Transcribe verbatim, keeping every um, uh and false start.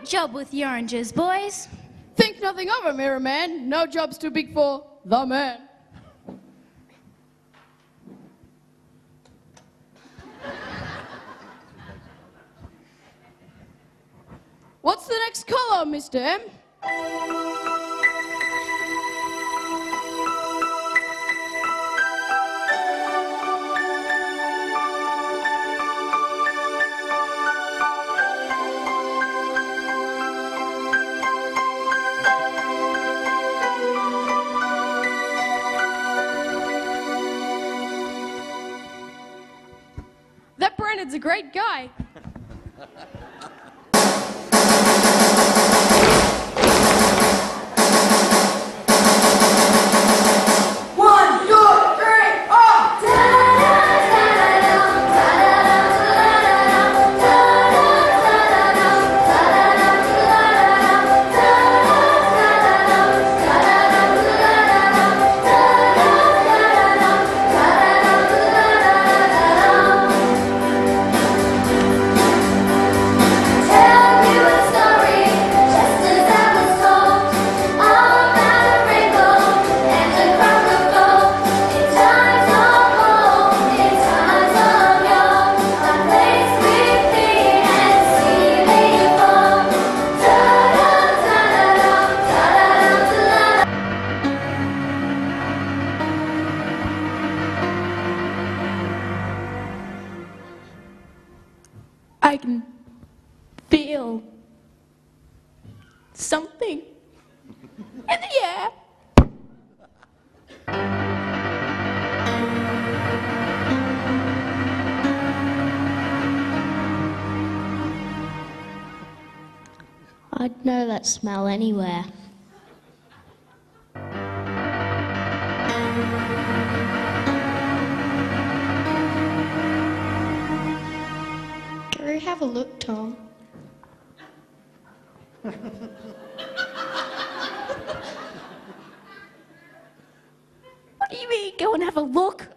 job with the oranges, boys. Think nothing of it, Mirror Man. No job's too big for the man. What's the next colour, Mister M? That Brandon's a great guy. I can feel something in the air. I'd know that smell anywhere. Go have a look, Tom. What do you mean, go and have a look?